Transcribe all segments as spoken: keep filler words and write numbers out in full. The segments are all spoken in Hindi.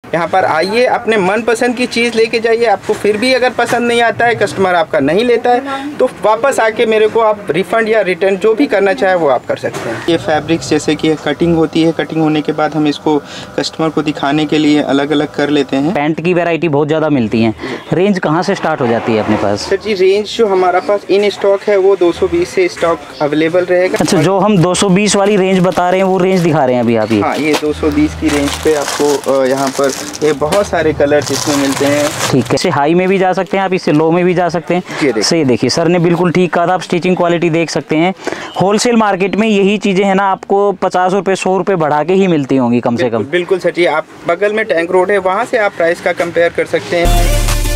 यहाँ पर आइए, अपने मनपसंद की चीज़ लेके जाइए। आपको फिर भी अगर पसंद नहीं आता है, कस्टमर आपका नहीं लेता है, तो वापस आके मेरे को आप रिफ़ंड या रिटर्न जो भी करना चाहे वो आप कर सकते हैं। ये फैब्रिक्स जैसे कि कटिंग होती है, कटिंग होने के बाद हम इसको कस्टमर को दिखाने के लिए अलग अलग कर लेते हैं। पैंट की वैरायटी बहुत ज़्यादा मिलती है। रेंज कहाँ से स्टार्ट हो जाती है अपने पास? सर जी, रेंज जो हमारा पास इन स्टॉक है वो दो सौ बीस से स्टॉक अवेलेबल रहेगा। अच्छा, जो हम दो सौ बीस वाली रेंज बता रहे हैं वो रेंज दिखा रहे हैं अभी आप? ये हाँ, ये दो सौ बीस की रेंज पे आपको यहाँ पर ये बहुत सारे कलर इसमें मिलते हैं। ठीक है, इससे हाई में भी जा सकते हैं आप, इससे लो में भी जा सकते हैं। सही, देखिए सर ने बिल्कुल ठीक कहा था। आप स्टिचिंग क्वालिटी देख सकते हैं। होलसेल मार्केट में यही चीज़ें हैं ना, आपको पचास रुपये सौ रुपये बढ़ा के ही मिलती होंगी कम से कम। बिल्कुल सर जी, आप बगल में टैंक रोड है, वहाँ से आप प्राइस का कंपेयर कर सकते हैं।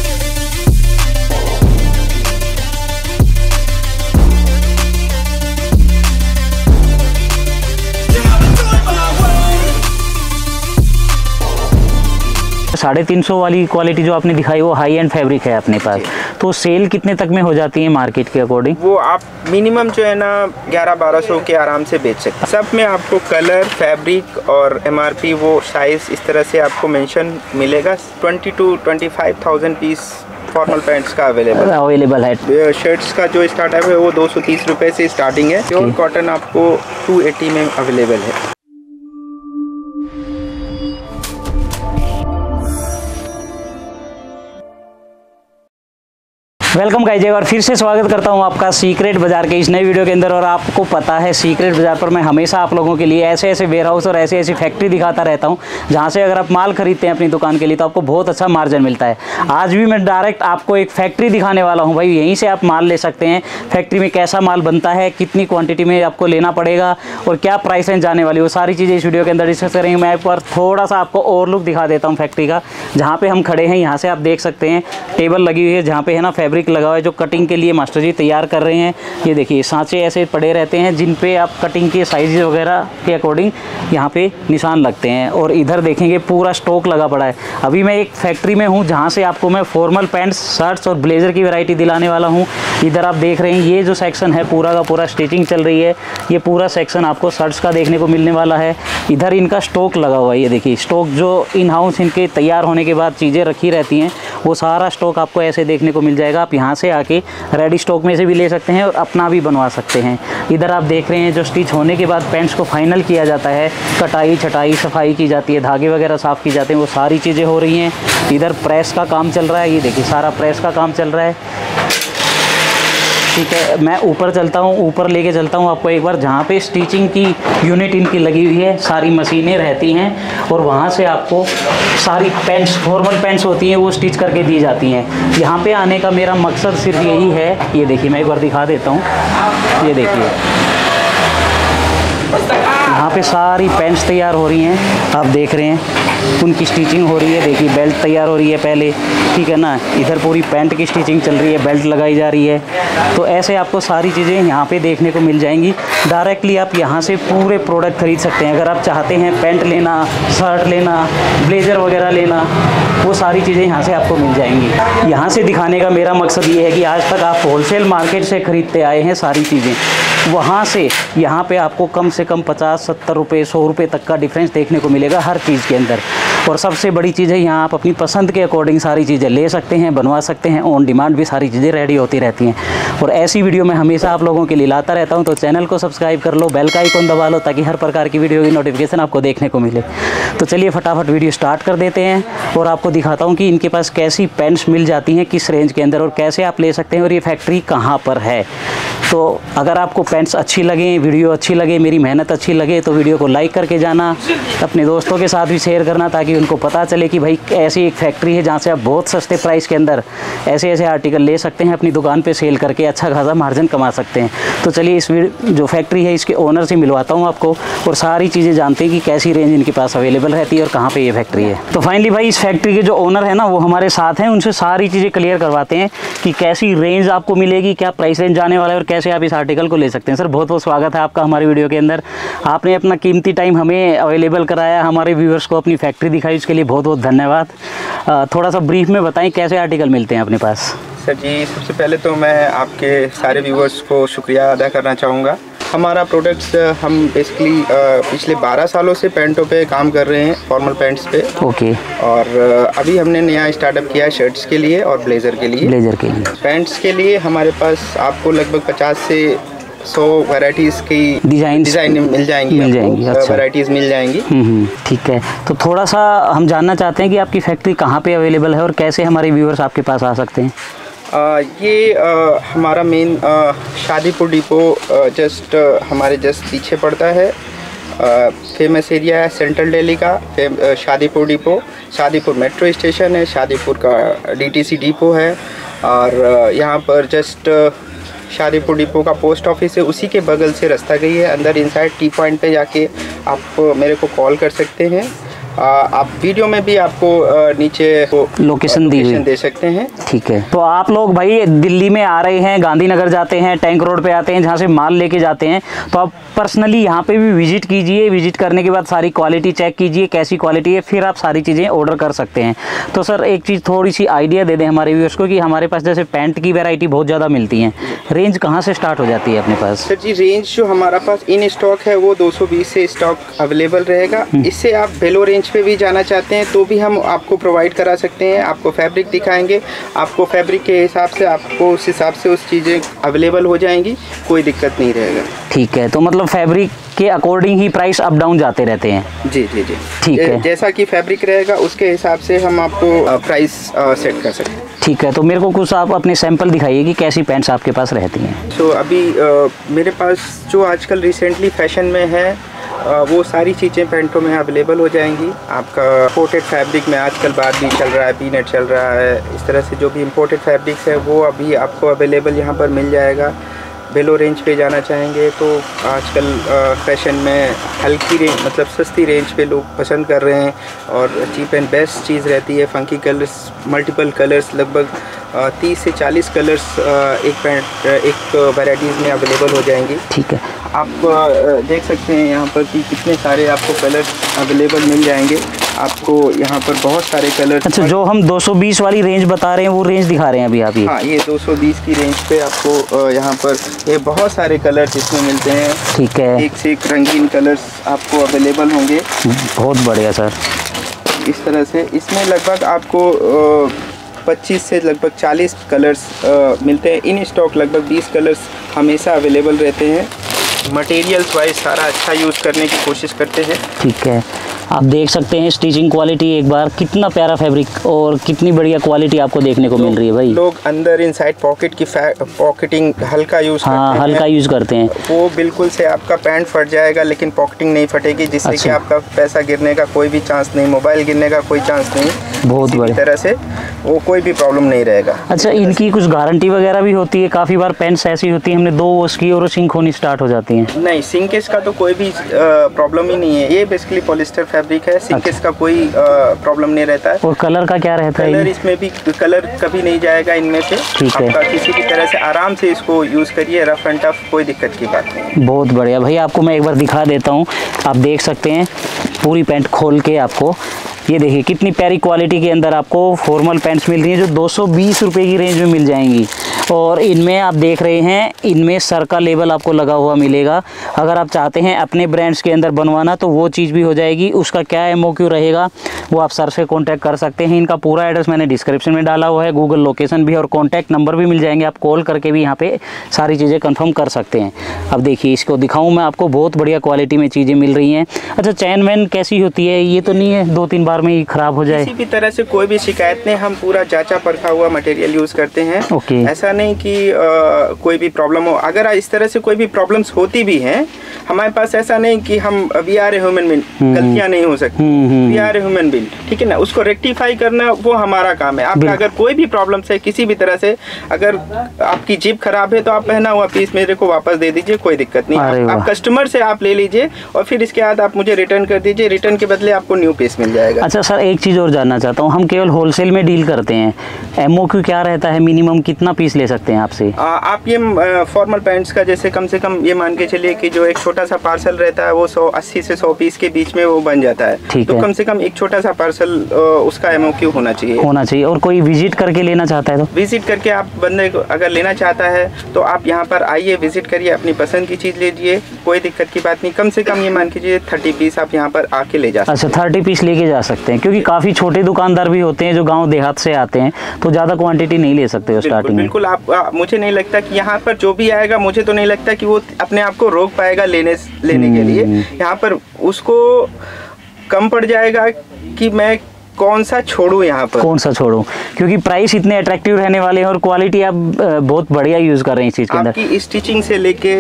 साढ़े तीन सौ वाली क्वालिटी जो आपने दिखाई वो हाई एंड फैब्रिक है अपने पास, तो सेल कितने तक में हो जाती है मार्केट के अकॉर्डिंग? वो आप मिनिमम जो है ना ग्यारह बारह सौ के आराम से बेच सकते हैं। सब में आपको कलर, फैब्रिक और एमआरपी, वो साइज इस तरह से आपको मेंशन मिलेगा। Twenty two twenty five thousand piece formal pants का अवेलेबल अवेलेबल है। शर्ट्स का जो स्टार्टअप है वो दो सौ तीस रुपये से स्टार्टिंग है। प्योर कॉटन आपको टू एटी में अवेलेबल है। वेलकम गाइस, एक बार फिर से स्वागत करता हूं आपका सीक्रेट बाज़ार के इस नई वीडियो के अंदर। और आपको पता है सीक्रेट बाज़ार पर मैं हमेशा आप लोगों के लिए ऐसे ऐसे वेयर हाउस और ऐसे ऐसी फैक्ट्री दिखाता रहता हूं जहां से अगर आप माल खरीदते हैं अपनी दुकान के लिए तो आपको बहुत अच्छा मार्जिन मिलता है। आज भी मैं डायरेक्ट आपको एक फैक्ट्री दिखाने वाला हूँ भाई। यहीं से आप माल ले सकते हैं। फैक्ट्री में कैसा माल बनता है, कितनी क्वान्टिटी में आपको लेना पड़ेगा और क्या प्राइस रेंज जाने वाली, वो सारी चीज़ें इस वीडियो के अंदर डिस्कस करेंगे। मैं एक बार थोड़ा सा आपको और लुक दिखा देता हूँ फैक्ट्री का। जहाँ पर हम खड़े हैं यहाँ से आप देख सकते हैं टेबल लगी हुई है जहाँ पे है ना फैब्रिक लगा हुआ है जो कटिंग के लिए मास्टर जी तैयार कर रहे हैं। ये देखिए सांचे ऐसे पड़े रहते हैं जिन पे आप कटिंग के साइज वगैरह के अकॉर्डिंग यहाँ पे निशान लगते हैं। और इधर देखेंगे पूरा स्टॉक लगा पड़ा है। अभी मैं एक फैक्ट्री में हूँ जहाँ से आपको मैं फॉर्मल पैंट्स, शर्ट्स और ब्लेजर की वैरायटी दिलाने वाला हूँ। इधर आप देख रहे हैं ये जो सेक्शन है पूरा का पूरा स्टिचिंग चल रही है। ये पूरा सेक्शन आपको शर्ट्स का देखने को मिलने वाला है। इधर इनका स्टॉक लगा हुआ है। ये देखिए स्टॉक जो इन हाउस इनके तैयार होने के बाद चीज़ें रखी रहती हैं वो सारा स्टॉक आपको ऐसे देखने को मिल जाएगा। आप यहाँ से आके रेडी स्टॉक में से भी ले सकते हैं और अपना भी बनवा सकते हैं। इधर आप देख रहे हैं जो स्टिच होने के बाद पैंट्स को फाइनल किया जाता है, कटाई छटाई सफाई की जाती है, धागे वगैरह साफ़ की जाते हैं, वो सारी चीज़ें हो रही हैं। इधर प्रेस का काम चल रहा है। ये देखिए सारा प्रेस का काम चल रहा है। ठीक है, मैं ऊपर चलता हूँ, ऊपर लेके चलता हूँ आपको एक बार जहाँ पे स्टिचिंग की यूनिट इनकी लगी हुई है, सारी मशीनें रहती हैं और वहाँ से आपको सारी पैंट्स, फॉर्मल पैंट्स होती हैं वो स्टिच करके दी जाती हैं। यहाँ पे आने का मेरा मकसद सिर्फ यही है। ये देखिए मैं एक बार दिखा देता हूँ। ये देखिए यहाँ पे सारी पैंट्स तैयार हो रही हैं, आप देख रहे हैं उनकी स्टिचिंग हो रही है। देखिए बेल्ट तैयार हो रही है पहले, ठीक है ना। इधर पूरी पैंट की स्टिचिंग चल रही है, बेल्ट लगाई जा रही है। तो ऐसे आपको सारी चीज़ें यहाँ पे देखने को मिल जाएंगी। डायरेक्टली आप यहाँ से पूरे प्रोडक्ट खरीद सकते हैं। अगर आप चाहते हैं पैंट लेना, शर्ट लेना, ब्लेज़र वगैरह लेना, वो सारी चीज़ें यहाँ से आपको मिल जाएंगी। यहाँ से दिखाने का मेरा मकसद ये है कि आज तक आप होलसेल मार्केट से ख़रीदते आए हैं सारी चीज़ें, वहाँ से यहाँ पे आपको कम से कम पचास सत्तर रुपये सौ रुपये तक का डिफरेंस देखने को मिलेगा हर चीज़ के अंदर। और सबसे बड़ी चीज़ है यहाँ आप अपनी पसंद के अकॉर्डिंग सारी चीज़ें ले सकते हैं, बनवा सकते हैं। ऑन डिमांड भी सारी चीज़ें रेडी होती रहती हैं। और ऐसी वीडियो मैं हमेशा आप लोगों के लिए लाता रहता हूँ। तो चैनल को सब्सक्राइब कर लो, बेल का आइकन दबा लो ताकि हर प्रकार की वीडियो की नोटिफिकेशन आपको देखने को मिले। तो चलिए फटाफट वीडियो स्टार्ट कर देते हैं और आपको दिखाता हूँ कि इनके पास कैसी पैंट्स मिल जाती हैं, किस रेंज के अंदर और कैसे आप ले सकते हैं और ये फैक्ट्री कहाँ पर है। तो अगर आपको पैंट्स अच्छी लगे, वीडियो अच्छी लगे, मेरी मेहनत अच्छी लगे तो वीडियो को लाइक करके जाना, अपने दोस्तों के साथ भी शेयर करना ताकि उनको पता चले कि भाई ऐसी एक फैक्ट्री है जहाँ से आप बहुत सस्ते प्राइस के अंदर ऐसे ऐसे आर्टिकल ले सकते हैं, अपनी दुकान पे सेल करके अच्छा खासा मार्जिन कमा सकते हैं। तो चलिए इस जो फैक्ट्री है इसके ओनर से मिलवाता हूँ आपको और सारी चीज़ें जानते हैं कि कैसी रेंज इनके पास अवेलेबल रहती है और कहाँ पर ये फैक्ट्री है। तो फाइनली भाई इस फैक्ट्री के जो ओनर है ना वो हमारे साथ हैं, उनसे सारी चीज़ें क्लियर करवाते हैं कि कैसी रेंज आपको मिलेगी, क्या प्राइस रेंज जाने वाला है और कैसे आप इस आर्टिकल को ले सकते हैं। सर बहुत बहुत स्वागत है आपका हमारी वीडियो के अंदर। आपने अपना कीमती टाइम हमें अवेलेबल कराया, हमारे व्यूअर्स को अपनी फैक्ट्री दिखाई, उसके लिए बहुत बहुत धन्यवाद। थोड़ा सा ब्रीफ में बताएं कैसे आर्टिकल मिलते हैं अपने पास। सर जी सबसे पहले तो मैं आपके सारे व्यूअर्स को शुक्रिया अदा करना चाहूँगा हमारा प्रोडक्ट्स हम बेसिकली पिछले बारह सालों से पैंटों पे काम कर रहे हैं, फॉर्मल पैंट्स पे। ओके। और अभी हमने नया स्टार्टअप किया है शर्ट्स के लिए और ब्लेज़र के लिए। ब्लेज़र के लिए पैंट्स के लिए हमारे पास आपको लगभग पचास से सौ वैरायटीज़ की डिज़ाइन डिज़ाइन मिल जाएंगी मिल जाएंगी अच्छा। वैरायटीज़ मिल जाएंगी। ठीक है, तो थोड़ा सा हम जानना चाहते हैं कि आपकी फैक्ट्री कहाँ पे अवेलेबल है और कैसे हमारे व्यूअर्स आपके पास आ सकते हैं। आ, ये आ, हमारा मेन शादीपुर डिपो जस्ट हमारे जस्ट पीछे पड़ता है। फेमस एरिया है सेंट्रल दिल्ली का Shadipur depot. Shadipur metro station है, शादीपुर का डीटीसी डिपो है। और यहाँ पर जस्ट शादीपुर डिपो का पोस्ट ऑफिस है, उसी के बगल से रास्ता गई है अंदर। इनसाइड टी पॉइंट पे जाके आप मेरे को कॉल कर सकते हैं। आ, आप वीडियो में भी आपको आ, नीचे लोकेशन दी हुई दे सकते हैं। ठीक है, तो आप लोग भाई दिल्ली में आ रहे हैं, गांधीनगर जाते हैं, टैंक रोड पे आते हैं जहाँ से माल लेके जाते हैं, तो आप पर्सनली यहाँ पे भी विजिट कीजिए। विजिट करने के बाद सारी क्वालिटी चेक कीजिए कैसी क्वालिटी है, फिर आप सारी चीज़ें ऑर्डर कर सकते हैं। तो सर एक चीज़ थोड़ी सी आइडिया दे दें हमारे व्यूअर्स को कि हमारे पास जैसे पैंट की वैरायटी बहुत ज़्यादा मिलती हैं, रेंज कहाँ से स्टार्ट हो जाती है अपने पास? सर जी रेंज जो हमारा पास इन स्टॉक है वो दो सौ बीस से स्टॉक अवेलेबल रहेगा। इससे आप बेलो रेंज पे भी जाना चाहते हैं तो भी हम आपको प्रोवाइड करा सकते हैं। आपको फैब्रिक दिखाएंगे, आपको फैब्रिक के हिसाब से आपको उस हिसाब से उस चीज़ें अवेलेबल हो जाएंगी, कोई दिक्कत नहीं रहेगा। ठीक है, तो मतलब फैब्रिक के अकॉर्डिंग ही प्राइस अप डाउन जाते रहते हैं। जी जी जी ठीक है, जैसा कि फैब्रिक रहेगा उसके हिसाब से हम आपको प्राइस सेट कर सकते हैं। ठीक है, तो मेरे को कुछ आप अपने सैंपल दिखाइए कि कैसी पैंट्स आपके पास रहती हैं। तो so, अभी आ, मेरे पास जो आजकल रिसेंटली फैशन में है आ, वो सारी चीज़ें पैंटों में अवेलेबल हो जाएंगी। आपका इम्पोर्टेड फैब्रिक में आजकल बात भी चल रहा है, पीनट चल रहा है, इस तरह से जो भी इम्पोर्टेड फैब्रिक्स है वो अभी आपको अवेलेबल यहाँ पर मिल जाएगा। बेलो रेंज पे जाना चाहेंगे तो आजकल फैशन में हल्की रेंज मतलब सस्ती रेंज पे लोग पसंद कर रहे हैं और चीप एंड बेस्ट चीज़ रहती है। फंकी कलर्स, मल्टीपल कलर्स, लगभग तीस से चालीस कलर्स एक पैंट एक वैराइटीज़ में अवेलेबल हो जाएंगी। ठीक है, आप देख सकते हैं यहाँ पर कि कितने सारे आपको कलर्स अवेलेबल मिल जाएंगे। आपको यहाँ पर बहुत सारे कलर्स। अच्छा, जो हम दो सौ बीस वाली रेंज बता रहे हैं वो रेंज दिखा रहे हैं अभी आप? ये हाँ, ये दो सौ बीस की रेंज पे आपको यहाँ पर ये बहुत सारे कलर्स इसमें मिलते हैं। ठीक है, एक से एक रंगीन कलर्स आपको अवेलेबल होंगे। बहुत बढ़िया सर। इस तरह से इसमें लगभग आपको पच्चीस से लगभग चालीस कलर्स मिलते हैं। इन स्टॉक लगभग बीस कलर्स हमेशा अवेलेबल रहते हैं। मटेरियल्स वाइज सारा अच्छा यूज़ करने की कोशिश करते हैं। ठीक है, आप देख सकते हैं स्टिचिंग क्वालिटी एक बार, कितना प्यारा फैब्रिक और कितनी बढ़िया क्वालिटी आपको देखने को मिल रही है भाई। लोग अंदर इनसाइड पॉकेट की पॉकेटिंग हल्का यूज़ हाँ, करते हैं। हल्का यूज़ करते हैं। वो बिल्कुल से आपका पैंट फट जाएगा लेकिन पॉकेटिंग नहीं फटेगी, जिससे अच्छा। कि आपका पैसा गिरने का कोई भी चांस नहीं, मोबाइल गिरने का कोई चांस नहीं। बहुत बढ़िया तरह से वो कोई भी प्रॉब्लम नहीं रहेगा। अच्छा, इनकी कुछ गारंटी वगैरह भी होती है? काफ़ी बार पैंट्स ऐसी होती है हमने दो वॉश की और सिंक होनी स्टार्ट हो जाती हैं। नहीं, सिंकेज का तो कोई भी प्रॉब्लम ही नहीं है। ये बेसिकली पॉलिस्टर फैब्रिक है, सिंकेज का कोई प्रॉब्लम नहीं रहता है। और कलर का क्या रहता है? कलर इसमें भी कलर कभी नहीं जाएगा इनमें से। ठीक है, आपका किसी भी तरह से आराम से इसको यूज़ करिए, रफ एंड टफ, कोई दिक्कत की बात नहीं। बहुत बढ़िया भाई, आपको मैं एक बार दिखा देता हूँ। आप देख सकते हैं पूरी पैंट खोल के, आपको ये देखिए कितनी प्यारी क्वालिटी के अंदर आपको फॉर्मल पैंट्स मिल रही हैं जो दो सौ बीस रुपये की रेंज में मिल जाएंगी। और इनमें आप देख रहे हैं इनमें सर का लेबल आपको लगा हुआ मिलेगा। अगर आप चाहते हैं अपने ब्रांड्स के अंदर बनवाना तो वो चीज़ भी हो जाएगी। उसका क्या एमओक्यू रहेगा वो आप सर से कांटेक्ट कर सकते हैं। इनका पूरा एड्रेस मैंने डिस्क्रिप्शन में डाला हुआ है, गूगल लोकेशन भी और कॉन्टैक्ट नंबर भी मिल जाएंगे। आप कॉल करके भी यहाँ पे सारी चीज़ें कंफर्म कर सकते हैं। अब देखिए इसको दिखाऊँ मैं आपको, बहुत बढ़िया क्वालिटी में चीज़ें मिल रही हैं। अच्छा, चैन वैन कैसी होती है? ये तो नहीं है दो तीन बार में ही ख़राब हो जाए? किसी भी तरह से कोई भी शिकायत नहीं, हम पूरा जांचा परखा हुआ मटेरियल यूज़ करते हैं। ओके, ऐसा नहीं कि आ, कोई भी प्रॉब्लम हो। अगर इस तरह से कोई भी प्रॉब्लम्स होती भी हैं, हमारे पास ऐसा नहीं कि हम we are a human being, गलतियां नहीं हो सकती। We are a human being, ठीक है ना, उसको रेक्टिफाई करना वो हमारा काम है। आपका अगर कोई भी प्रॉब्लम्स है किसी भी तरह से, अगर आपकी जीप खराब है तो आप पहना हुआ पीस मेरे को वापस दे दीजिए, कोई दिक्कत नहीं। आप, आप कस्टमर से आप ले लीजिए और फिर इसके बाद आप मुझे रिटर्न कर दीजिए, रिटर्न के बदले आपको न्यू पीस मिल जाएगा। अच्छा सर, एक चीज़ और जानना चाहता हूँ, हम केवल होलसेल में डील करते हैं, एमओक्यू क्या रहता है, मिनिमम कितना पीस ले सकते हैं आपसे? आ, आप ये फॉर्मल पैंट्स का जैसे कम से कम ये मान के चलिए कि जो एक छोटा सा पार्सल रहता है वो सौ अस्सी से सौ पीस के बीच में वो बन जाता है। ठीक तो है। कम से कम एक छोटा सा पार्सल उसका एमओक्यू होना चाहिए होना चाहिए। और कोई विजिट करके लेना चाहता है तो? विजिट करके आप बंदे को अगर लेना चाहता है तो आप यहाँ पर आइए, विजिट करिए, अपनी पसंद की चीज़ लीजिए, कोई दिक्कत की बात नहीं। कम से कम ये मान कीजिए थर्टी पीस आप यहाँ पर आके ले जा सकते हैं। अच्छा, थर्टी पीस लेके जा सकते हैं, क्योंकि काफ़ी छोटे दुकानदार भी होते हैं जो गांव देहात से आते हैं, तो ज़्यादा क्वांटिटी नहीं ले सकते हो स्टार्टिंग में। बिल्कुल, आप आ, मुझे नहीं लगता कि यहाँ पर जो भी आएगा, मुझे तो नहीं लगता कि वो अपने आप को रोक पाएगा लेने लेने के लिए। यहाँ पर उसको कम पड़ जाएगा कि मैं कौन सा छोड़ूं, यहाँ पर कौन सा छोड़ूं, क्योंकि प्राइस इतने अट्रैक्टिव रहने वाले हैं और क्वालिटी आप बहुत बढ़िया यूज़ कर रहे हैं इस चीज़ के अंदर। आपकी स्टिचिंग से लेके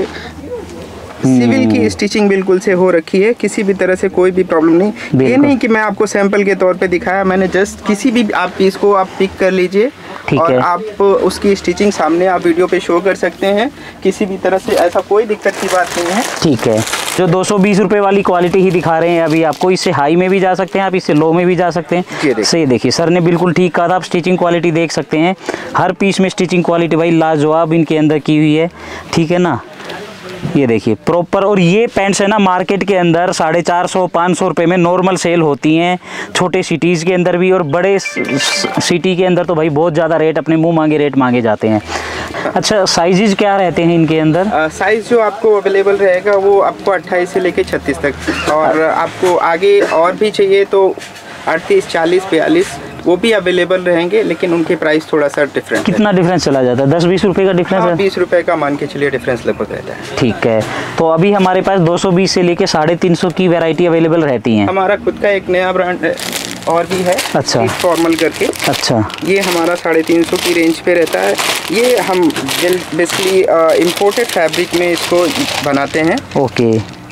सिविल की स्टिचिंग बिल्कुल से हो रखी है, किसी भी तरह से कोई भी प्रॉब्लम नहीं। ये नहीं कि मैं आपको सैंपल के तौर पे दिखाया, मैंने जस्ट किसी भी आप पीस को आप पिक कर लीजिए और है। आप उसकी स्टिचिंग सामने आप वीडियो पे शो कर सकते हैं, किसी भी तरह से ऐसा कोई दिक्कत की बात नहीं है। ठीक है, जो दो सौ बीस रुपए वाली क्वालिटी ही दिखा रहे हैं अभी आपको, इससे हाई में भी जा सकते हैं आप, इससे लो में भी जा सकते हैं। सही देखिए, सर ने बिल्कुल ठीक कहा था, आप स्टिचिंग क्वालिटी देख सकते हैं, हर पीस में स्टिचिंग क्वालिटी भाई लाजवाब इनके अंदर की हुई है। ठीक है ना, ये देखिए प्रॉपर। और ये पैंट्स है ना मार्केट के अंदर साढ़े चार सौ पाँच सौ रुपये में नॉर्मल सेल होती हैं, छोटे सिटीज़ के अंदर भी, और बड़े सिटी के अंदर तो भाई बहुत ज़्यादा रेट, अपने मुंह मांगे रेट मांगे जाते हैं। अच्छा, साइजेज क्या रहते हैं इनके अंदर? साइज़ जो आपको अवेलेबल रहेगा वो आपको अट्ठाईस से लेके छत्तीस तक, और आपको आगे और भी चाहिए तो अड़तीस, चालीस, बयालीस वो भी अवेलेबल रहेंगे, लेकिन उनके प्राइस थोड़ा सा डिफरेंट। कितना डिफरेंस चला जाता है? दस बीस रुपए का डिफरेंस है? बीस रुपए का मान के चलिए डिफरेंस लगभग रहता है। ठीक है, तो अभी हमारे पास दो सौ बीस से लेके साढ़े तीन सौ की वैरायटी अवेलेबल रहती हैं। हमारा खुद का एक नया ब्रांड और भी है, अच्छा, फॉर्मल करके। अच्छा, ये हमारा साढ़े तीन सौ की रेंज पे रहता है। ये हम बेसिकली इम्पोर्टेड फैब्रिक में इसको बनाते हैं। ओके,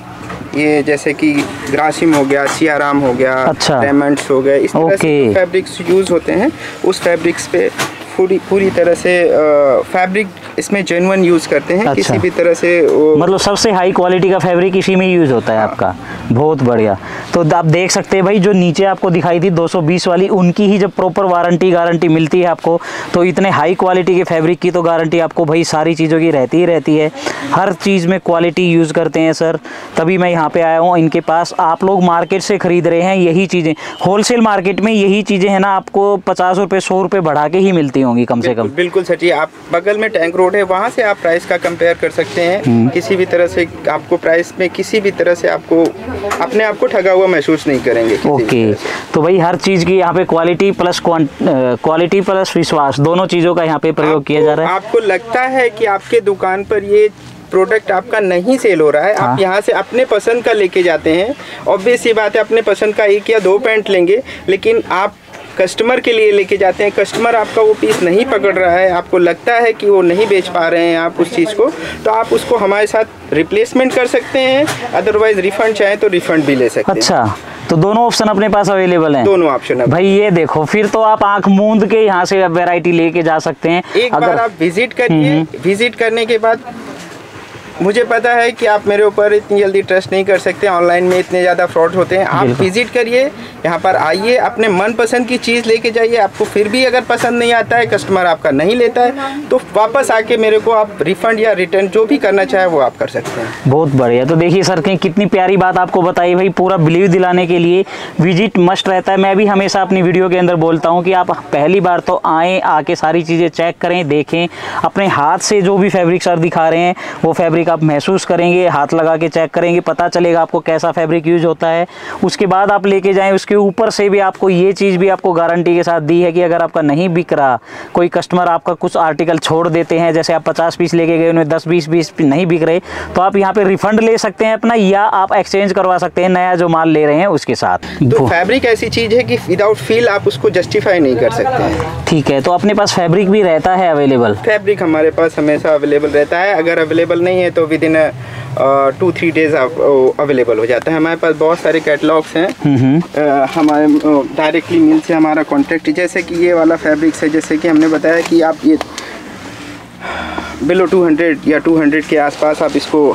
ये जैसे कि ग्रासिम हो गया, सियाराम हो गया, अच्छा, डायमंड्स हो गए, इस तरह से फैब्रिक्स यूज़ होते हैं। उस फैब्रिक्स पे पूरी पूरी तरह से फैब्रिक इसमें जेन्युइन यूज़ करते हैं। अच्छा। किसी भी तरह से वो मतलब सबसे हाई क्वालिटी का फैब्रिक इसी में यूज़ होता है। हाँ। आपका बहुत बढ़िया। तो आप देख सकते हैं भाई, जो नीचे आपको दिखाई थी दो सौ बीस वाली, उनकी ही जब प्रॉपर वारंटी गारंटी मिलती है आपको, तो इतने हाई क्वालिटी के फैब्रिक की तो गारंटी आपको भाई सारी चीज़ों की रहती ही रहती है। हर चीज़ में क्वालिटी यूज़ करते हैं सर, तभी मैं यहाँ पे आया हूँ इनके पास। आप लोग मार्केट से ख़रीद रहे हैं यही चीज़ें, होलसेल मार्केट में यही चीज़ें हैं ना, आपको पचास रुपये सौ रुपये बढ़ा के ही मिलती होंगी कम से कम। बिल्कुल सर जी, आप बगल में टैंक रोड है, वहाँ से आप प्राइस का कंपेयर कर सकते हैं। किसी भी तरह से आपको प्राइस में किसी भी तरह से आपको अपने आप को ठगा हुआ महसूस नहीं करेंगे। ओके, तो भाई हर चीज़ की यहाँ पे क्वालिटी प्लस क्वालिटी प्लस विश्वास, दोनों चीज़ों का यहाँ पे प्रयोग किया जा रहा है। आपको लगता है कि आपके दुकान पर ये प्रोडक्ट आपका नहीं सेल हो रहा है, हाँ। आप यहाँ से अपने पसंद का लेके जाते हैं। ऑब्वियस सी बात है, अपने पसंद का एक या दो पैंट लेंगे, लेकिन आप कस्टमर के लिए लेके जाते हैं, कस्टमर आपका वो पीस नहीं पकड़ रहा है, आपको लगता है कि वो नहीं बेच पा रहे हैं आप उस चीज़ को, तो आप उसको हमारे साथ रिप्लेसमेंट कर सकते हैं, अदरवाइज रिफंड चाहे तो रिफंड भी ले सकते हैं। अच्छा, तो दोनों ऑप्शन अपने पास अवेलेबल हैं? दोनों ऑप्शन भाई ये देखो, फिर तो आप आंख मूंद के यहाँ से वैरायटी लेके जा सकते हैं। एक अगर... बार आप विजिट करिए, विजिट करने के बाद मुझे पता है कि आप मेरे ऊपर इतनी जल्दी ट्रस्ट नहीं कर सकते, ऑनलाइन में इतने ज़्यादा फ्रॉड होते हैं। आप विजिट करिए, यहाँ पर आइए, अपने मनपसंद की चीज़ लेके जाइए। आपको फिर भी अगर पसंद नहीं आता है, कस्टमर आपका नहीं लेता है, तो वापस आके मेरे को आप रिफ़ंड या रिटर्न जो भी करना चाहे वो आप कर सकते हैं। बहुत बढ़िया। तो देखिए सर ने कितनी प्यारी बात आपको बताई भाई, पूरा बिलीव दिलाने के लिए विजिट मस्ट रहता है। मैं भी हमेशा अपनी वीडियो के अंदर बोलता हूँ कि आप पहली बार तो आएँ, आके सारी चीज़ें चेक करें, देखें, अपने हाथ से जो भी फैब्रिक सर दिखा रहे हैं वो फैब्रिक आप महसूस करेंगे, हाथ लगा के चेक करेंगे, पता चलेगा आपको कैसा फैब्रिक यूज होता है। उसके बाद आप लेके जाएं, उसके ऊपर से भी आपको ये चीज़ भी आपको गारंटी के साथ दी है कि अगर आपका नहीं बिक रहा, कोई कस्टमर आपका कुछ आर्टिकल छोड़ देते हैं, जैसे आप पचास पीस लेके गए, उन्हें दस बीस बीस नहीं बिक रहे, तो आप यहाँ पे रिफंड ले सकते हैं अपना, या आप एक्सचेंज करवा सकते हैं नया जो माल ले रहे हैं उसके साथ। तो फैब्रिक ऐसी चीज़ है कि विदाउट फील आप उसको जस्टिफाई नहीं कर सकते हैं। ठीक है, तो अपने पास फैब्रिक भी रहता है अवेलेबल? फैब्रिक हमारे पास हमेशा अवेलेबल रहता है, अगर अवेलेबल नहीं है तो within two three days available हो जाता है। हमारे पास बहुत सारे कैटलॉग्स हैं, uh, हमारे डायरेक्टली मिल से हमारा कांटेक्ट, जैसे कि ये वाला फैब्रिक्स है, जैसे कि हमने बताया कि आप ये बिलो टू हंड्रेड या टू हंड्रेड के आसपास आप इसको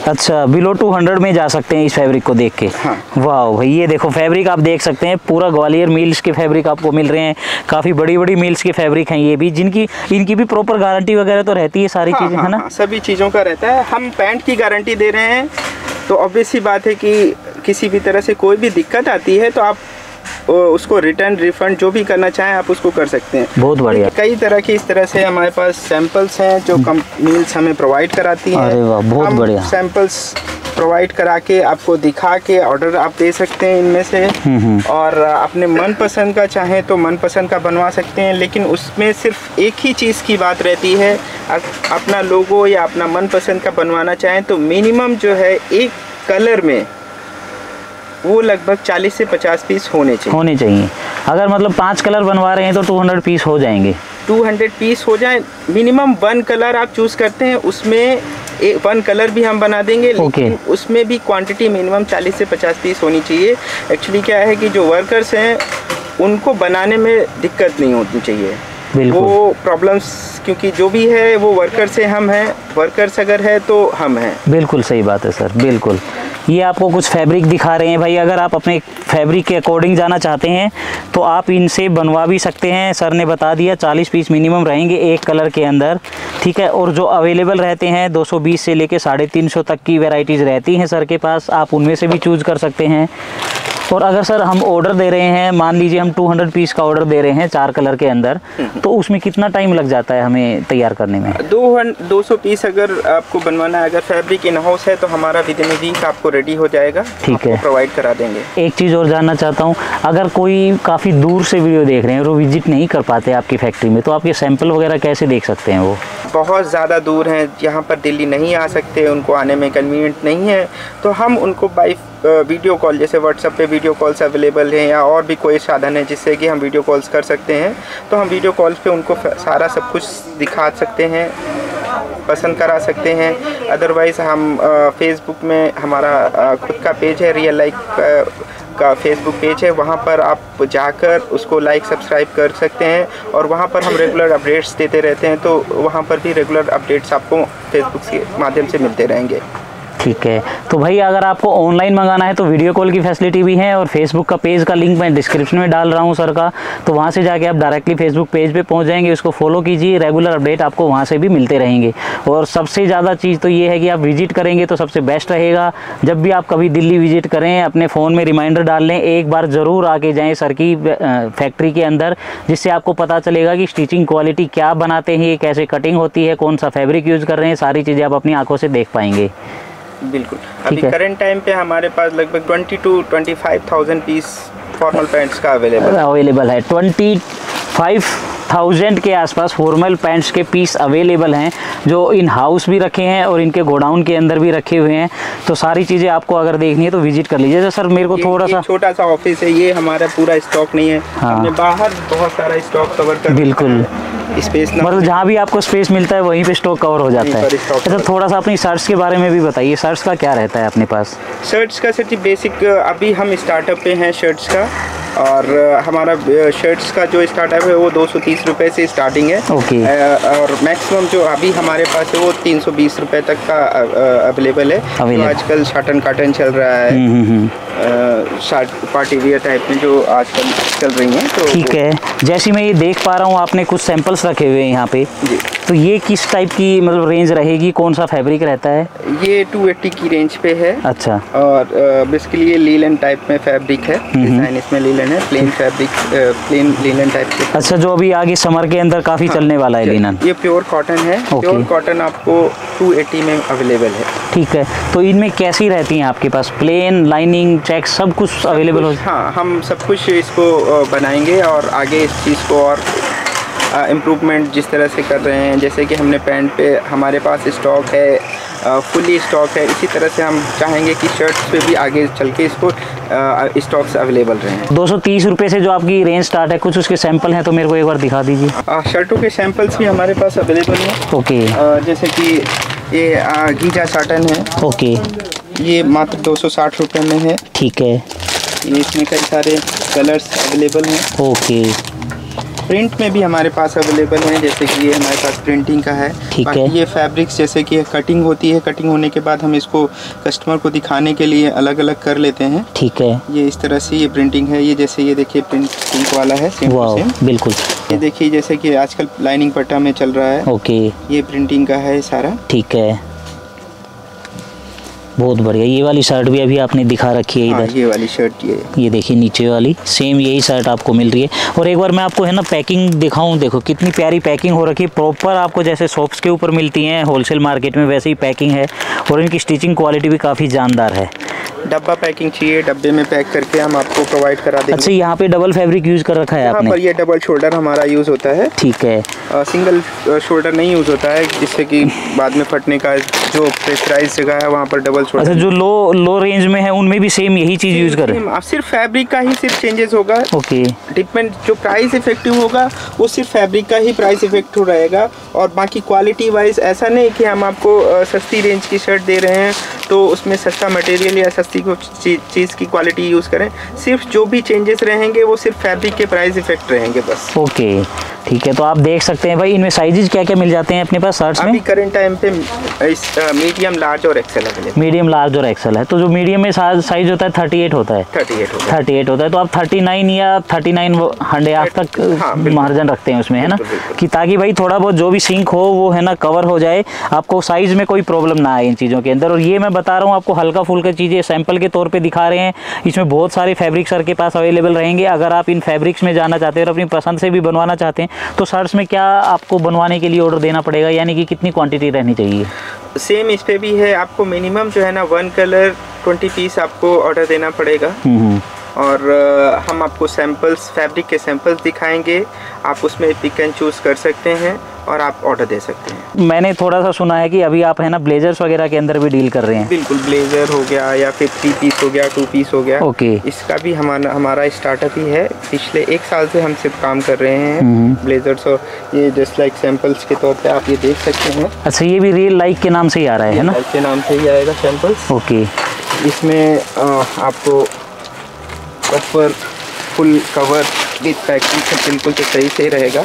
अच्छा, बिलो टू हंड्रेड में जा सकते हैं इस फैब्रिक को देख के। हाँ। वाह भाई, ये देखो फैब्रिक आप देख सकते हैं, पूरा ग्वालियर मिल्स के फैब्रिक आपको मिल रहे हैं। काफ़ी बड़ी बड़ी मिल्स के फैब्रिक हैं ये भी, जिनकी इनकी भी प्रॉपर गारंटी वगैरह तो रहती है सारी हाँ, चीज़ें, हाँ, है ना? हाँ, सभी चीज़ों का रहता है। हम पैंट की गारंटी दे रहे हैं, तो ऑब्वियस सी बात है कि किसी भी तरह से कोई भी दिक्कत आती है तो आप उसको रिटर्न रिफंड जो भी करना चाहें आप उसको कर सकते हैं। बहुत बढ़िया। कई तरह की इस तरह से हमारे पास सैंपल्स हैं जो कंपनीज हमें प्रोवाइड कराती हैं। अरे वाह, बहुत हम बढ़िया। सैंपल्स प्रोवाइड करा के आपको दिखा के ऑर्डर आप दे सकते हैं इनमें से, और अपने मनपसंद का चाहें तो मनपसंद का बनवा सकते हैं। लेकिन उसमें सिर्फ एक ही चीज़ की बात रहती है, अपना लोगो या अपना मनपसंद का बनवाना चाहें तो मिनिमम जो है एक कलर में वो लगभग चालीस से पचास पीस होने चाहिए होने चाहिए अगर मतलब पांच कलर बनवा रहे हैं तो दो सौ पीस हो जाएंगे। दो सौ पीस हो जाए। मिनिमम वन कलर आप चूज़ करते हैं, उसमें एक वन कलर भी हम बना देंगे, लेकिन okay. उसमें भी क्वांटिटी मिनिमम चालीस से पचास पीस होनी चाहिए। एक्चुअली क्या है कि जो वर्कर्स हैं उनको बनाने में दिक्कत नहीं होनी चाहिए। वो प्रॉब्लम्स, क्योंकि जो भी है वो वर्कर से हम हैं, वर्कर्स अगर है तो हम हैं। बिल्कुल सही बात है सर, बिल्कुल। ये आपको कुछ फैब्रिक दिखा रहे हैं भाई, अगर आप अपने फैब्रिक के अकॉर्डिंग जाना चाहते हैं तो आप इनसे बनवा भी सकते हैं। सर ने बता दिया चालीस पीस मिनिमम रहेंगे एक कलर के अंदर, ठीक है। और जो अवेलेबल रहते हैं दो सौ बीस से लेके साढ़े तीन सौ तक की वैरायटीज़ रहती हैं सर के पास, आप उनमें से भी चूज़ कर सकते हैं। और अगर सर हम ऑर्डर दे रहे हैं, मान लीजिए हम दो सौ पीस का ऑर्डर दे रहे हैं चार कलर के अंदर, तो उसमें कितना टाइम लग जाता है हमें तैयार करने में? दो दो सौ पीस अगर आपको बनवाना है, अगर फैब्रिक इन हाउस है तो हमारा विद इन वीक आपको रेडी हो जाएगा, ठीक है, प्रोवाइड करा देंगे। एक चीज़ और जानना चाहता हूँ, अगर कोई काफ़ी दूर से वीडियो देख रहे हैं और वो विजिट नहीं कर पाते आपकी फैक्ट्री में, तो आपके सैंपल वगैरह कैसे देख सकते हैं? वो बहुत ज़्यादा दूर हैं, यहाँ पर दिल्ली नहीं आ सकते, उनको आने में कन्वीनियंट नहीं है, तो हम उनको बाई वीडियो कॉल, जैसे व्हाट्सएप पे वीडियो कॉल्स अवेलेबल हैं या और भी कोई साधन है जिससे कि हम वीडियो कॉल्स कर सकते हैं, तो हम वीडियो कॉल्स पे उनको सारा सब कुछ दिखा सकते हैं, पसंद करा सकते हैं। अदरवाइज़ हम फेसबुक में हमारा खुद का पेज है, रियल लाइफ का फेसबुक पेज है, वहाँ पर आप जाकर उसको लाइक सब्सक्राइब कर सकते हैं, और वहाँ पर हम रेगुलर अपडेट्स देते रहते हैं, तो वहाँ पर भी रेगुलर अपडेट्स आपको फेसबुक के माध्यम से मिलते रहेंगे। ठीक है, तो भाई अगर आपको ऑनलाइन मंगाना है तो वीडियो कॉल की फैसिलिटी भी है, और फेसबुक का पेज का लिंक मैं डिस्क्रिप्शन में डाल रहा हूं सर का, तो वहां से जाके आप डायरेक्टली फेसबुक पेज पे पहुंच जाएंगे, उसको फॉलो कीजिए, रेगुलर अपडेट आपको वहां से भी मिलते रहेंगे। और सबसे ज़्यादा चीज़ तो ये है कि आप विजिट करेंगे तो सबसे बेस्ट रहेगा। जब भी आप कभी दिल्ली विजिट करें, अपने फ़ोन में रिमाइंडर डाल लें, एक बार ज़रूर आके जाएँ सर की फैक्ट्री के अंदर, जिससे आपको पता चलेगा कि स्टिचिंग क्वालिटी क्या बनाते हैं, कैसे कटिंग होती है, कौन सा फैब्रिक यूज़ कर रहे हैं, सारी चीज़ें आप अपनी आंखों से देख पाएंगे। बिल्कुल। अभी करंट टाइम पे हमारे पास लगभग twenty two twenty five thousand piece formal pants का अवेलेबल अवेलेबल है। ट्वेंटी फाइव थाउजेंड के आसपास फॉर्मल पैंट्स के पीस अवेलेबल हैं, जो इन हाउस भी रखे हैं और इनके गोडाउन के अंदर भी रखे हुए हैं। तो सारी चीज़ें आपको अगर देखनी है तो विजिट कर लीजिए। सर मेरे को थोड़ा सा छोटा सा ऑफिस है, ये हमारा पूरा स्टॉक नहीं है। हाँ। हमने बाहर बहुत सारा स्टॉक कवर कर, बिल्कुल स्पेस मतलब जहाँ भी आपको स्पेस मिलता है वहीं पे स्टॉक कवर हो जाता है। अच्छा, थोड़ा सा अपनी शर्ट्स के बारे में भी बताइए, शर्ट्स का क्या रहता है अपने पास? शर्ट्स का सर जी बेसिक अभी हम स्टार्टअप पे हैं शर्ट्स का, और हमारा शर्ट्स का जो स्टार्टअप है वो दो सौ तीस रुपये से स्टार्टिंग है। ओके। और मैक्सिमम जो अभी हमारे पास है वो तीन सौ बीस रुपये तक का अवेलेबल है। तो आजकल शर्ट एंड कॉटन चल रहा है, शर्ट पार्टी वियर टाइप में जो आजकल चल रही हैं। तो ठीक है, जैसे मैं ये देख पा रहा हूँ आपने कुछ सैंपल्स रखे हुए हैं यहाँ पे जी, तो ये किस टाइप की मतलब रेंज रहेगी, कौन सा फैब्रिक रहता है? ये दो सौ अस्सी की रेंज पे है। अच्छा। और बेसिकली ये लीलन टाइप में फैब्रिक है, डिजाइन इसमें लीलन है, plain fabric, plain linen type के। अच्छा, जो अभी आगे समर के अंदर काफ़ी हाँ, चलने वाला है लीलन। ये प्योर कॉटन है, प्योर कॉटन आपको दो सौ अस्सी में अवेलेबल है। ठीक है, तो इनमें कैसी रहती हैं आपके पास? प्लेन, लाइनिंग, चेक सब कुछ अवेलेबल हो? हाँ, हम सब कुछ इसको बनाएंगे और आगे इस चीज़ को और इम्प्रूवमेंट जिस तरह से कर रहे हैं, जैसे कि हमने पैंट पे हमारे पास स्टॉक है, फुली स्टॉक है, इसी तरह से हम चाहेंगे कि शर्ट्स पे भी आगे चल के इसको स्टॉक्स अवेलेबल रहें। दो सौ तीस रुपये से जो आपकी रेंज स्टार्ट है, कुछ उसके सैंपल हैं तो मेरे को एक बार दिखा दीजिए। शर्टों के सैंपल्स भी हमारे पास अवेलेबल हैं। ओके। जैसे कि ये गीजा साटन है। ओके। ये मात्र दो सौ साठ रुपये में है। ठीक है। ये इसमें कई सारे कलर्स अवेलेबल हैं। ओके। प्रिंट में भी हमारे पास अवेलेबल है, जैसे कि ये हमारे पास प्रिंटिंग का है। ठीक है। ये फैब्रिक्स जैसे कि कटिंग होती है, कटिंग होने के बाद हम इसको कस्टमर को दिखाने के लिए अलग अलग कर लेते हैं। ठीक है। ये इस तरह से ये प्रिंटिंग है। ये जैसे ये देखिए प्रिंटिंग वाला है, सेम टू सेम। बिल्कुल। ये देखिए जैसे कि आजकल लाइनिंग पट्टा में चल रहा है। ओके। ये प्रिंटिंग का है सारा। ठीक है, बहुत बढ़िया। ये वाली शर्ट भी अभी आपने दिखा रखी है इधर। हाँ, ये वाली शर्ट ये ये देखिए नीचे वाली सेम यही शर्ट आपको मिल रही है। और एक बार मैं आपको है ना पैकिंग दिखाऊं, देखो कितनी प्यारी पैकिंग हो रखी है। प्रॉपर आपको जैसे शॉप्स के ऊपर मिलती हैं होलसेल मार्केट में वैसे ही पैकिंग है, और इनकी स्टिचिंग क्वालिटी भी काफ़ी जानदार है। डब्बा पैकिंग चाहिए, डब्बे में पैक करके हम आपको प्रोवाइड करा देंगे। अच्छा, यहाँ पे डबल फैब्रिक यूज़ कर रखा है आपने? पर ये डबल शोल्डर हमारा यूज़ होता है। ठीक है। आ, सिंगल शोल्डर नहीं यूज़ होता है, जिससे कि बाद में फटने का जो प्रेशराइज जगह है वहाँ पर डबल शोल्डर। अच्छा, जो लो लो रेंज में है उनमें भी सेम यही चीज़ यूज़ कर रहे हैं? सिर्फ फैब्रिक का ही सिर्फ चेंजेस होगा। ओके। डिपेंड, जो प्राइस इफेक्टिव होगा वो सिर्फ फैब्रिक का ही प्राइस इफेक्टिव रहेगा, और बाकी क्वालिटी वाइज ऐसा नहीं कि हम आपको सस्ती रेंज की शर्ट दे रहे हैं तो उसमें सस्ता मटेरियल या सस्ती को चीज़ की क्वालिटी यूज़ करें। सिर्फ जो भी चेंजेस रहेंगे वो सिर्फ फैब्रिक के प्राइस इफेक्ट रहेंगे बस। ओके, ठीक है। तो आप देख सकते हैं भाई, इनमें साइजेज क्या क्या मिल जाते हैं अपने पास शर्ट्स में? अभी करंट टाइम पे मीडियम, लार्ज और एक्सेल अवेलेबल। मीडियम, लार्ज और एक्सेल है। तो जो मीडियम में साइज होता है थर्टी एट होता है। थर्टी एट होता है। थर्टी एट होता है। तो आप थर्टी नाइन या थर्टी नाइन हंड्रेड हाफ तक हाँ, मार्जिन रखते हैं उसमें, है ना, कि ताकि भाई थोड़ा बहुत जो भी सिंक हो वो है ना कवर हो जाए, आपको साइज में कोई प्रॉब्लम ना आए इन चीज़ों के अंदर। और ये मैं बता रहा हूँ आपको हल्का फुल्का चीज़ें सैंपल के तौर पे दिखा रहे हैं। इसमें बहुत सारे फैब्रिक सर के पास अवेलेबल रहेंगे। अगर आप इन फैब्रिक्स में जाना चाहते हैं और अपनी पसंद से भी बनवाना चाहते हैं तो शर्ट्स में क्या आपको बनवाने के लिए ऑर्डर देना पड़ेगा, यानी कि कितनी क्वांटिटी रहनी चाहिए? सेम इस पे भी है, आपको मिनिमम जो है ना वन कलर ट्वेंटी पीस आपको ऑर्डर देना पड़ेगा। और uh, हम आपको सैंपल्स, फैब्रिक के सैंपल्स दिखाएंगे, आप उसमें पिक एंड चूज़ कर सकते हैं और आप ऑर्डर दे सकते हैं। मैंने थोड़ा सा सुना है कि अभी आप है ना ब्लेजर्स वगैरह के अंदर भी डील कर रहे हैं? बिल्कुल, ब्लेजर हो गया या फिर थ्री पीस हो गया, टू पीस हो गया। ओके। इसका भी हमारा हमारा स्टार्टअप ही है, पिछले एक साल से हम सिर्फ काम कर रहे हैं ब्लेजर्स। और ये जस्ट लाइक सैंपल्स के तौर पे आप ये देख सकते हैं। अच्छा, ये भी रियल लाइक के नाम से ही आ रहा है ना? के नाम से ही आएगा सैंपल्स। ओके। इसमें आ, आपको proper full cover with packing से बिल्कुल तो सही से रहेगा।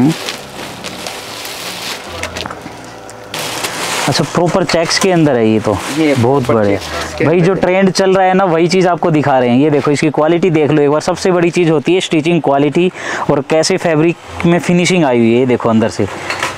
अच्छा, प्रॉपर चेक्स के अंदर है ये तो, ये बहुत बड़े भाई। जो ट्रेंड चल रहा है ना वही चीज़ आपको दिखा रहे हैं। ये देखो, इसकी क्वालिटी देख लो एक बार। सबसे बड़ी चीज़ होती है स्टिचिंग क्वालिटी और कैसे फैब्रिक में फिनिशिंग आई हुई है। ये देखो अंदर से,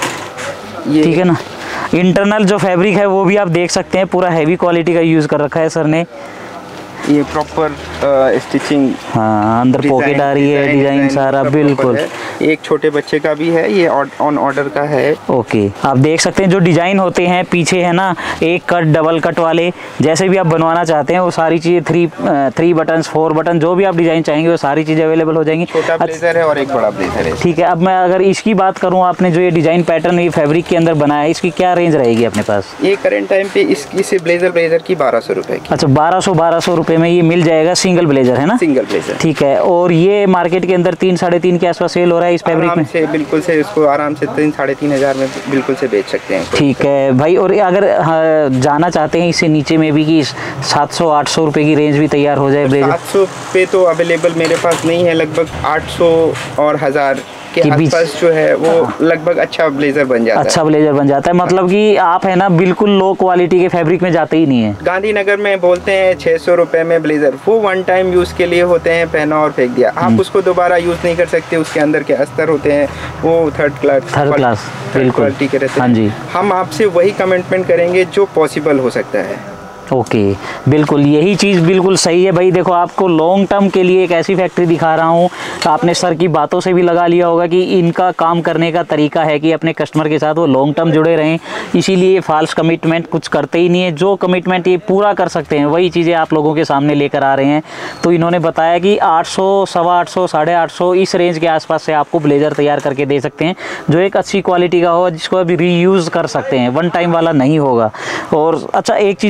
ठीक है ना। इंटरनल जो फैब्रिक है वो भी आप देख सकते हैं, पूरा हैवी क्वालिटी का यूज़ कर रखा है सर ने। ये प्रॉपर स्टिचिंग, हाँ, अंदर पॉकेट आ रही है, डिजाइन सारा बिल्कुल। एक छोटे बच्चे का भी है, ये ऑन ऑर्डर का है। ओके, आप देख सकते हैं जो डिजाइन होते हैं पीछे है ना, एक कट, डबल कट वाले, जैसे भी आप बनवाना चाहते हैं वो सारी चीज़ें, three three button, four button, जो भी आप डिजाइन चाहेंगे वो सारी चीज़ें अवेलेबल हो जाएंगी। छोटा ब्लेजर है और एक बड़ा ब्लेजर है। ठीक है। अब मैं अगर इसकी बात करूँ, आपने जो ये डिजाइन पैटर्न ये फैब्रिक के अंदर बनाया है, इसकी क्या रेंज रहेगी अपने पास? ये करेंट टाइम पे इसकी से ब्लेजर ब्लेजर की बारह सौ रुपए की। अच्छा, बारह सौ बारह सौ रुपए में ये मिल जाएगा सिंगल ब्लेजर, है ना? Single blazer. ठीक है। और ये मार्केट के अंदर तीन साढ़े तीन के आसपास सेल हो रहा है इस फैब्रिक में? से बिल्कुल से इसको आराम से तीन साढ़े तीन हजार में बिल्कुल से बेच सकते हैं। ठीक है भाई। और अगर हाँ, जाना चाहते हैं इससे नीचे में भी कि सात सौ आठ सौ रुपए की रेंज भी तैयार हो जाए ब्लेजर? सात सौ पे तो अवेलेबल मेरे पास नहीं है, लगभग आठ सौ और हजार के आसपास जो है वो लगभग अच्छा ब्लेजर बन जाता है। अच्छा ब्लेजर बन जाता है, मतलब कि आप है ना बिल्कुल लो क्वालिटी के फैब्रिक में जाते ही नहीं है। गांधीनगर में बोलते हैं छह सौ रुपए में ब्लेजर, वो वन टाइम यूज के लिए होते हैं, पहना और फेंक दिया। आप उसको दोबारा यूज नहीं कर सकते, उसके अंदर के अस्तर होते हैं वो third class third class quality के रहते हैं। हाँ जी। हम आपसे वही कमिटमेंट करेंगे जो पॉसिबल हो सकता है। ओके, बिल्कुल यही चीज़ बिल्कुल सही है भाई। देखो, आपको लॉन्ग टर्म के लिए एक ऐसी फैक्ट्री दिखा रहा हूँ, तो आपने सर की बातों से भी लगा लिया होगा कि इनका काम करने का तरीका है कि अपने कस्टमर के साथ वो लॉन्ग टर्म जुड़े रहें, इसीलिए फाल्स कमिटमेंट कुछ करते ही नहीं है। जो कमिटमेंट ये पूरा कर सकते हैं वही चीज़ें आप लोगों के सामने लेकर आ रहे हैं। तो इन्होंने बताया कि आठ सौ, सवा आठ सौ, साढ़े आठ सौ इस रेंज के आसपास से आपको ब्लेजर तैयार करके दे सकते हैं, जो एक अच्छी क्वालिटी का हो, जिसको अभी रीयूज़ कर सकते हैं, वन टाइम वाला नहीं होगा। और अच्छा, एक चीज़ मैं बताऊँ,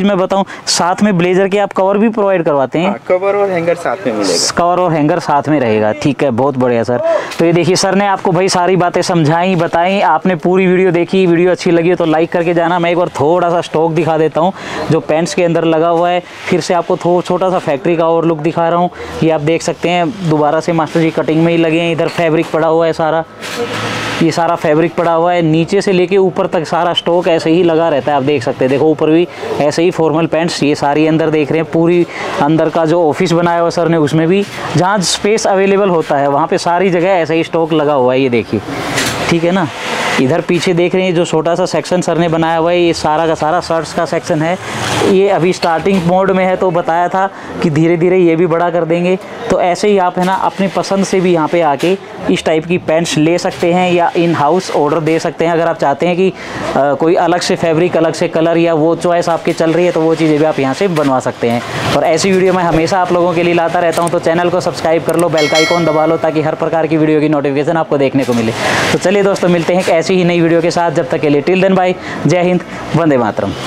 साथ में ब्लेजर के आप कवर भी प्रोवाइड करवाते हैं? हाँ, कवर और हैंगर साथ में मिलेगा। कवर और हैंगर साथ में रहेगा, ठीक है, बहुत बढ़िया सर। तो ये देखिए सर ने आपको भाई सारी बातें समझाई बताई, आपने पूरी वीडियो देखी। वीडियो अच्छी लगी तो लाइक करके जाना। मैं एक बार थोड़ा सा स्टॉक दिखा देता हूँ जो पैंट्स के अंदर लगा हुआ है। फिर से आपको थोड़ा छोटा सा फैक्ट्री का और लुक दिखा रहा हूँ। ये आप देख सकते हैं दोबारा से मास्टर जी कटिंग में ही लगे हैं। इधर फैब्रिक पड़ा हुआ है सारा, ये सारा फैब्रिक पड़ा हुआ है, नीचे से लेके ऊपर तक सारा स्टॉक ऐसे ही लगा रहता है। आप देख सकते हैं, देखो ऊपर भी ऐसे ही फॉर्मल पैंट्स, ये सारी अंदर देख रहे हैं। पूरी अंदर का जो ऑफिस बनाया हुआ सर ने, उसमें भी जहाँ स्पेस अवेलेबल होता है वहाँ पे सारी जगह ऐसे ही स्टॉक लगा हुआ है। ये देखिए, ठीक है ना। इधर पीछे देख रहे हैं जो छोटा सा सेक्शन सर ने बनाया हुआ है, ये सारा का सारा शर्ट्स का सेक्शन है। ये अभी स्टार्टिंग मोड में है, तो बताया था कि धीरे धीरे ये भी बड़ा कर देंगे। तो ऐसे ही आप है ना अपनी पसंद से भी यहाँ पे आके इस टाइप की पैंट्स ले सकते हैं या इन हाउस ऑर्डर दे सकते हैं। अगर आप चाहते हैं कि आ, कोई अलग से फैब्रिक, अलग से कलर या वो चॉइस आपकी चल रही है, तो वो चीज़ें भी आप यहाँ से बनवा सकते हैं। और ऐसी वीडियो मैं हमेशा आप लोगों के लिए लाता रहता हूँ। तो चैनल को सब्सक्राइब कर लो, बेल का आइकॉन दबा लो, ताकि हर प्रकार की वीडियो की नोटिफिकेशन आपको देखने को मिले। तो चलिए दोस्तों, मिलते हैं एक ऐसी ही नई वीडियो के साथ। जब तक के लिए टिल देन बाय, जय हिंद, वंदे मातरम।